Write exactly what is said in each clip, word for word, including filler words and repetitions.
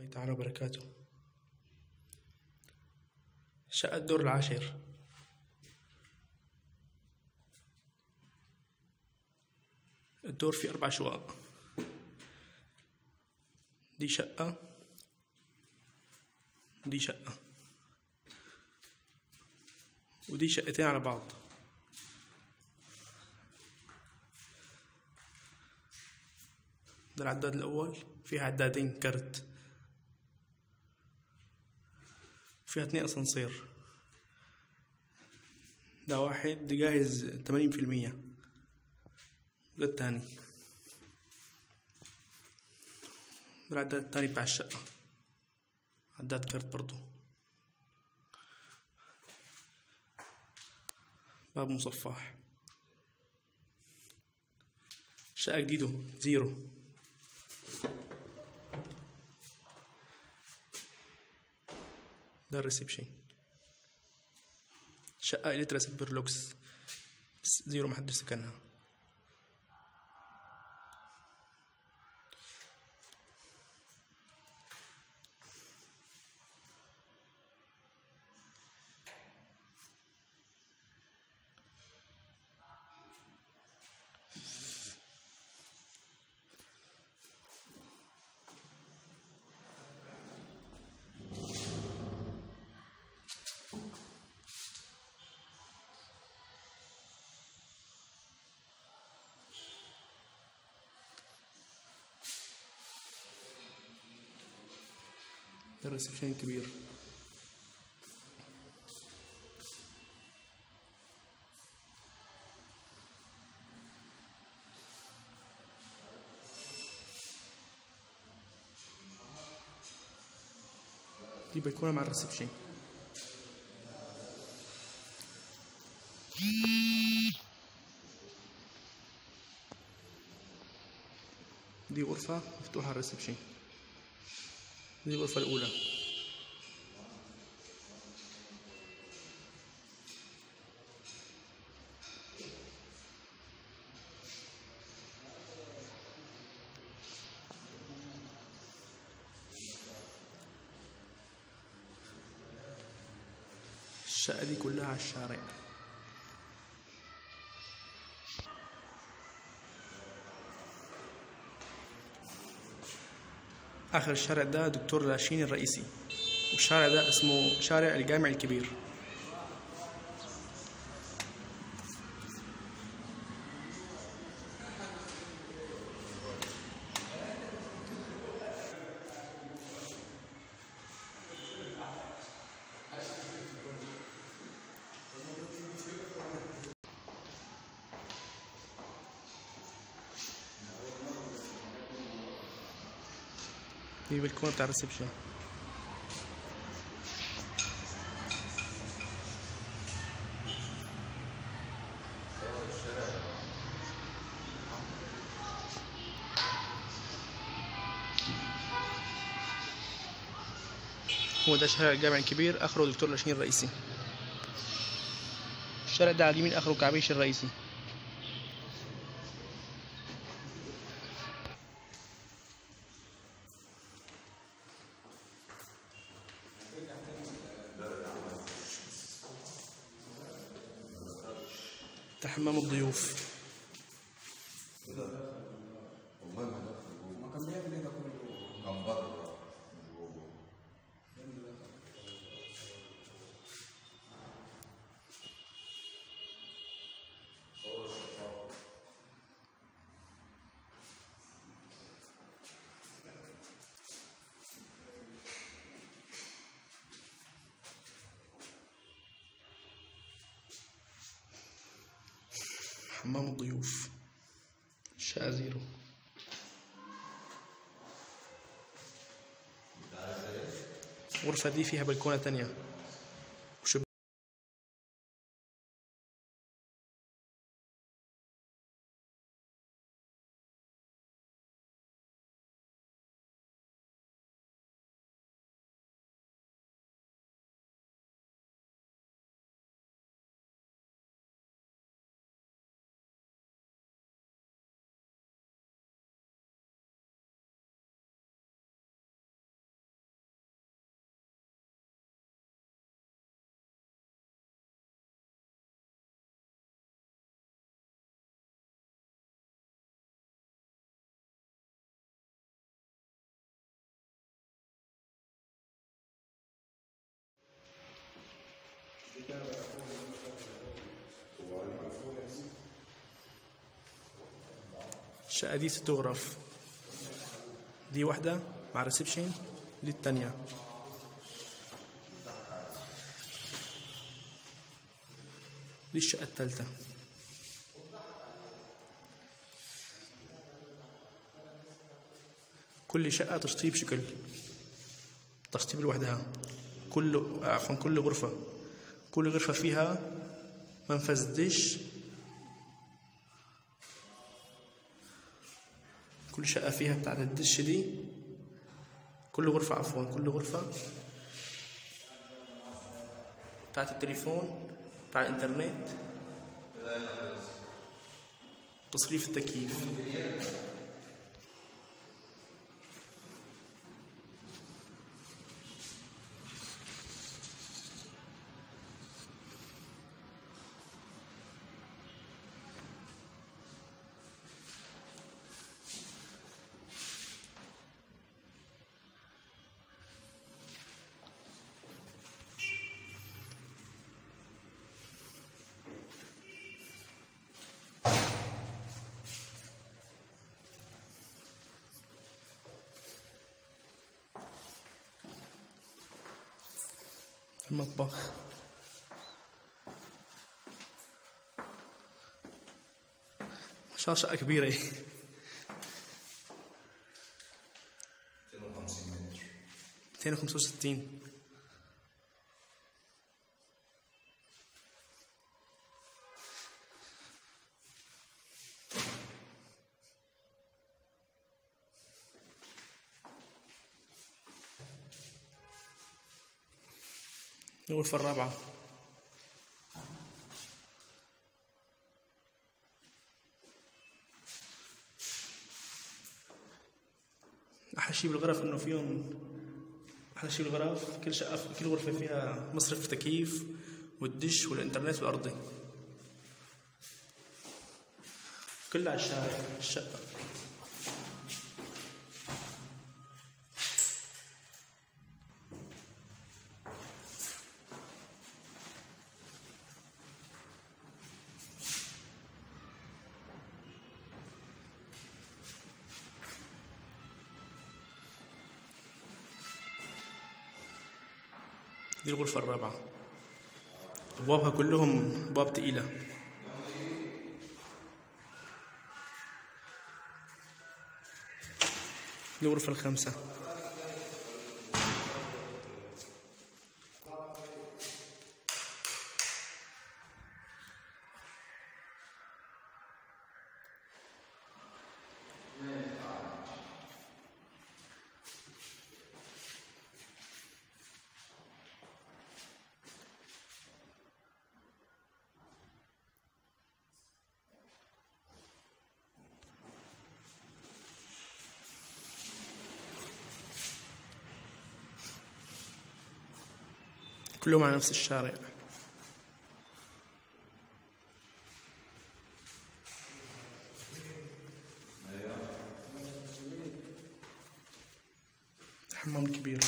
الله تعالى وبركاته. شقة الدور العاشر. الدور فيه أربع شقق. دي شقة، ودي شقة، ودي شقتين على بعض. ده العداد الأول، فيها عدادين كرت، فيها اتنين أسانسير. ده واحد جاهز تمانين في المية. ده التاني. ده العداد التاني بتاع الشقة، عداد كرت برضو. باب مصفح. شقة جديدة زيرو. ده الريسبشن. شقة إليترا سوبر لوكس زيرو، محدش سكنها. ده الريسبشن الكبير. دي بلكونة مع الريسبشن. دي غرفة مفتوحة على الريسبشن. دي الغرفة الأولى. الشقة دي كلها على الشارع. آخر الشارع ده دكتور لاشين الرئيسي، والشارع ده اسمه شارع الجامع الكبير. دي بالكون بتاع الريسبشن. هو ده شارع الجامع الكبير، اخره دكتور لاشين الرئيسي. الشارع ده على اليمين اخره كعبيش الرئيسي. ده حمام الضيوف. حمام الضيوف. شقة زيرو. الغرفة دي فيها بلكونة تانية. الشقة دي ست غرف، دي واحدة مع ريسبشن، دي التانية. دي الشقة التالتة. كل شقة تشطيب شكل، تشطيب لوحدها. كل عفوا كل غرفة كل غرفة فيها منفذ دش. كل شقة فيها بتاعت الدش دي. كل غرفة عفوا كل غرفة بتاعت التليفون، بتاع الانترنت، تصريف التكييف. المطبخ. ما شاء الله شقة كبيرة. مئتين وخمسة وستين. الغرفة الرابعة. أحلى شي بالغرف إنه فيهم أحلى شي بالغرف كل شقة كل غرفة فيها مصرف تكييف والدش والإنترنت والأرضي، كلها على الشارع الشقة. دي الغرفة الرابعة، أبوابها كلهم أبواب تقيلة. دي الغرفة الخامسة. كلهم على نفس الشارع. حمام كبير.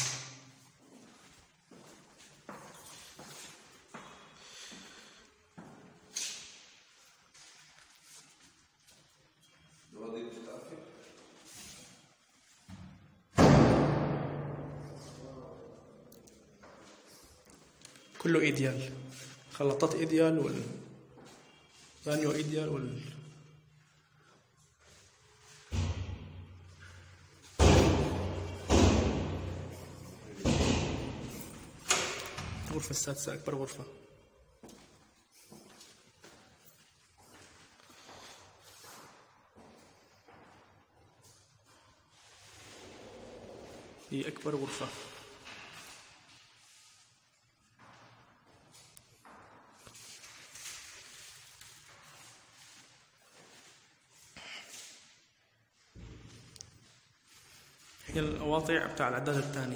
كله ايديال، خلطات ايديال والبانيو ايديال وال الغرفة السادسة أكبر غرفة. هي أكبر غرفة. هي القواطع بتاع العداد الثاني.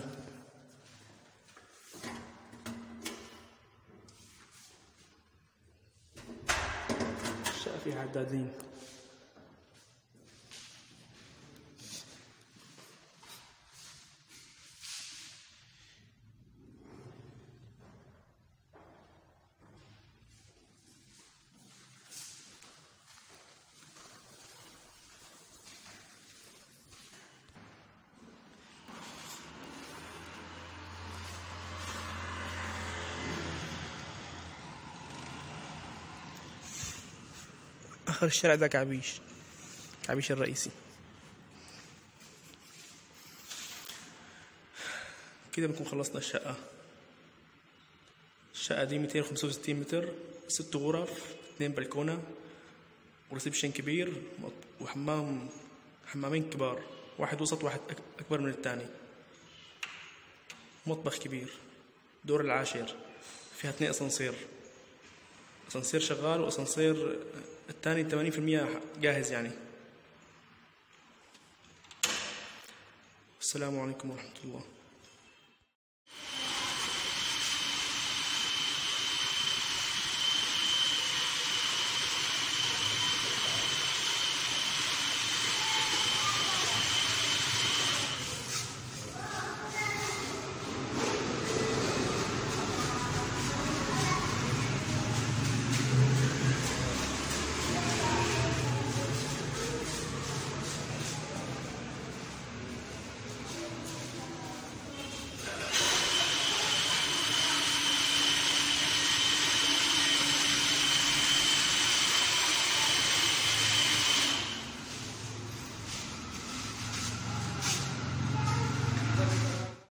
الشقة فيها عدادين. اخر الشارع ده كعبيش، كعبيش الرئيسي. كده بنكون خلصنا الشقة. الشقة دي ميتين وخمسة وستين متر، ست غرف، اتنين بلكونة، وريسبشن كبير، وحمام، حمامين كبار، واحد وسط واحد أكبر من التاني، مطبخ كبير، دور العاشر، فيها اتنين أسانسير، أسانسير شغال وأسانسير التاني ثمانين بالمية جاهز يعني. السلام عليكم ورحمة الله.